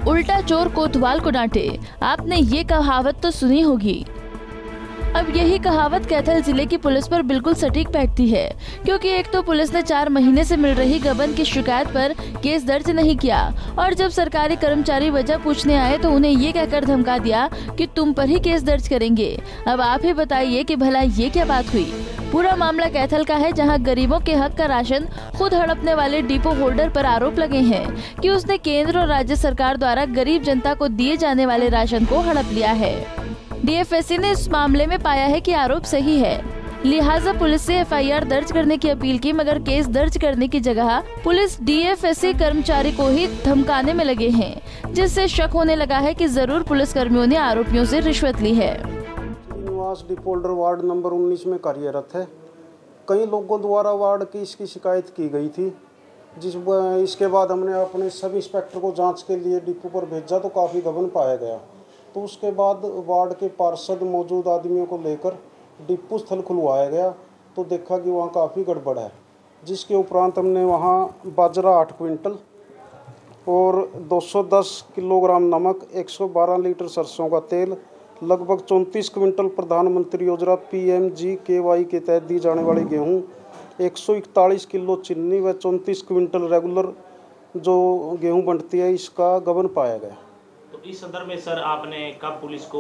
उल्टा चोर कोतवाल को डांटे। आपने ये कहावत तो सुनी होगी। अब यही कहावत कैथल जिले की पुलिस पर बिल्कुल सटीक बैठती है, क्योंकि एक तो पुलिस ने 4 महीने से मिल रही गबन की शिकायत पर केस दर्ज नहीं किया, और जब सरकारी कर्मचारी वजह पूछने आए तो उन्हें ये कहकर धमका दिया कि तुम पर ही केस दर्ज करेंगे। अब आप ही बताइए कि भला ये क्या बात हुई। पूरा मामला कैथल का है, जहां गरीबों के हक का राशन खुद हड़पने वाले डिपो होल्डर पर आरोप लगे हैं कि उसने केंद्र और राज्य सरकार द्वारा गरीब जनता को दिए जाने वाले राशन को हड़प लिया है। डीएफएससी ने इस मामले में पाया है कि आरोप सही है, लिहाजा पुलिस से एफआईआर दर्ज करने की अपील की, मगर केस दर्ज करने की जगह पुलिस डीएफएससी कर्मचारी को ही धमकाने में लगे हैं, जिससे शक होने लगा है कि जरूर पुलिस कर्मियों ने आरोपियों से रिश्वत ली है। निवास डिपो होल्डर वार्ड नंबर 19 में कार्यरत है। कई लोगों द्वारा वार्ड की इसकी शिकायत की गई थी, इसके बाद हमने अपने सब इंस्पेक्टर को जांच के लिए डिपो पर भेजा तो काफ़ी गबन पाया गया। तो उसके बाद वार्ड के पार्षद मौजूद आदमियों को लेकर डिपो स्थल खुलवाया गया तो देखा कि वहाँ काफ़ी गड़बड़ है, जिसके उपरांत हमने वहाँ बाजरा 8 क्विंटल और 210 किलोग्राम नमक, 112 लीटर सरसों का तेल, लगभग 34 क्विंटल प्रधानमंत्री योजना PMGKY के तहत दी जाने वाली गेहूँ, 141 किलो चीनी व 34 क्विंटल रेगुलर जो गेहूँ बनती है, इसका गबन पाया गया। तो इस संदर्भ में सर आपने कब पुलिस को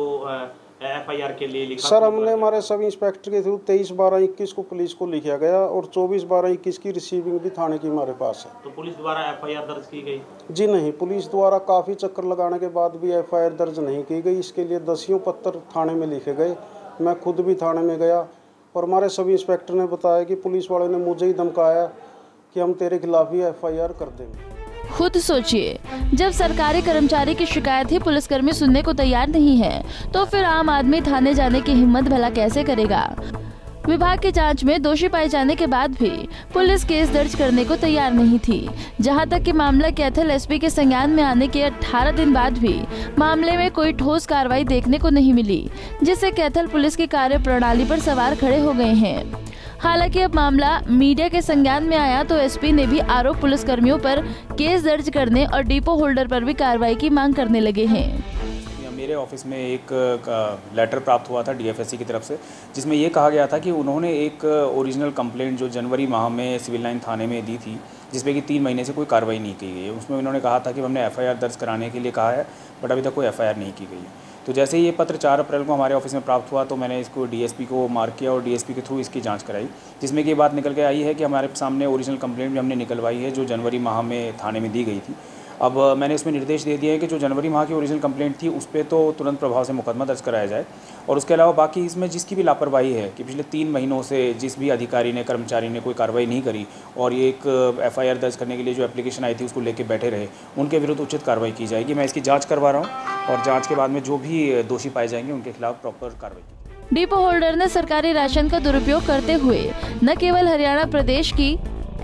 एफआईआर के लिए लिखा? सर हमने हमारे सब इंस्पेक्टर के थ्रू 23/12/21 को पुलिस को लिखा गया और 24/12/21 की रिसीविंग भी थाने की हमारे पास है। तो पुलिस द्वारा एफआईआर दर्ज की गई? जी नहीं, पुलिस द्वारा काफ़ी चक्कर लगाने के बाद भी एफआईआर दर्ज नहीं की गई। इसके लिए 10 पत्र थाने में लिखे गए। मैं खुद भी थाने में गया और हमारे सभी इंस्पेक्टर ने बताया कि पुलिस वाले ने मुझे ही धमकाया कि हम तेरे खिलाफ ही एफआईआर कर देंगे। खुद सोचिए, जब सरकारी कर्मचारी की शिकायत ही पुलिसकर्मी सुनने को तैयार नहीं है, तो फिर आम आदमी थाने जाने की हिम्मत भला कैसे करेगा। विभाग की जांच में दोषी पाए जाने के बाद भी पुलिस केस दर्ज करने को तैयार नहीं थी। जहां तक कि मामला कैथल एसपी के संज्ञान में आने के 18 दिन बाद भी मामले में कोई ठोस कार्रवाई देखने को नहीं मिली, जिससे कैथल पुलिस की कार्य प्रणाली पर सवाल खड़े हो गए हैं। हालांकि अब मामला मीडिया के संज्ञान में आया तो एसपी ने भी आरोप पुलिस कर्मियों पर केस दर्ज करने और डिपो होल्डर पर भी कार्रवाई की मांग करने लगे हैं। मेरे ऑफिस में एक लेटर प्राप्त हुआ था डीएफएससी की तरफ से, जिसमें ये कहा गया था कि उन्होंने एक ओरिजिनल कंप्लेंट जो जनवरी माह में सिविल लाइन थाने में दी थी, जिसमें कि 3 महीने से कोई कार्रवाई नहीं की गई है। उसमें उन्होंने कहा था कि हमने एफआईआर दर्ज कराने के लिए कहा है, बट अभी तक कोई एफआईआर नहीं की गई है। तो जैसे ही ये पत्र 4 अप्रैल को हमारे ऑफिस में प्राप्त हुआ तो मैंने इसको डीएसपी को मार्क किया और डीएसपी के थ्रू इसकी जांच कराई, जिसमें कि ये बात निकल के आई है कि हमारे सामने ओरिजिनल कंप्लेंट भी हमने निकलवाई है जो जनवरी माह में थाने में दी गई थी। अब मैंने इसमें निर्देश दे दिए हैं कि जो जनवरी माह की ओरिजिनल कंप्लेंट थी उस पर तो तुरंत प्रभाव से मुकदमा दर्ज कराया जाए, और उसके अलावा बाकी इसमें जिसकी भी लापरवाही है कि पिछले 3 महीनों से जिस भी अधिकारी ने कर्मचारी ने कोई कार्रवाई नहीं करी और ये एक एफआईआर दर्ज करने के लिए जो एप्लीकेशन आई थी उसको लेके बैठे रहे, उनके विरुद्ध उचित कार्रवाई की जाएगी। मैं इसकी जाँच करवा रहा हूँ और जाँच के बाद में जो भी दोषी पाए जाएंगे उनके खिलाफ प्रॉपर कार्रवाई। डिपो होल्डर ने सरकारी राशन का दुरुपयोग करते हुए न केवल हरियाणा प्रदेश की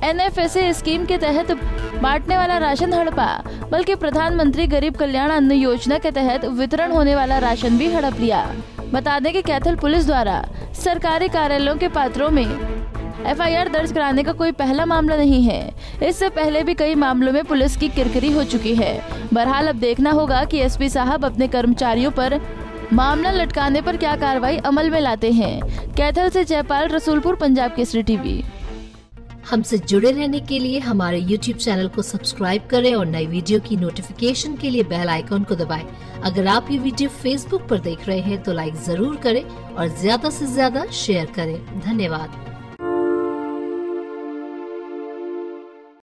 NFSA स्कीम के तहत बांटने वाला राशन हड़पा, बल्कि प्रधानमंत्री गरीब कल्याण अन्न योजना के तहत वितरण होने वाला राशन भी हड़प लिया। बता दें कि कैथल पुलिस द्वारा सरकारी कार्यालयों के पात्रों में एफआईआर दर्ज कराने का कोई पहला मामला नहीं है। इससे पहले भी कई मामलों में पुलिस की किरकिरी हो चुकी है। बहरहाल अब देखना होगा कि एसपी साहब अपने कर्मचारियों पर मामला लटकाने पर क्या कार्रवाई अमल में लाते हैं। कैथल से जयपाल, रसूलपुर, पंजाब केसरी टीवी। हमसे जुड़े रहने के लिए हमारे YouTube चैनल को सब्सक्राइब करें और नई वीडियो की नोटिफिकेशन के लिए बेल आइकॉन को दबाएं। अगर आप ये वीडियो Facebook पर देख रहे हैं तो लाइक जरूर करें और ज्यादा से ज्यादा शेयर करें। धन्यवाद।